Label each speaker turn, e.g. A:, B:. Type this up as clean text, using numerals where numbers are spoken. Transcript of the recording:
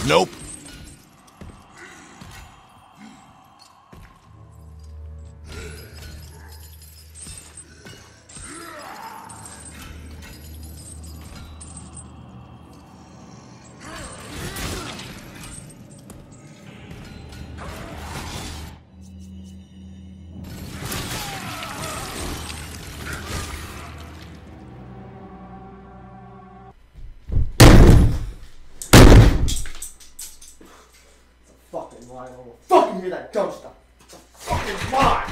A: Nope.
B: Fucking lie. I will fucking hear that dumb stuff. It's a fucking lie.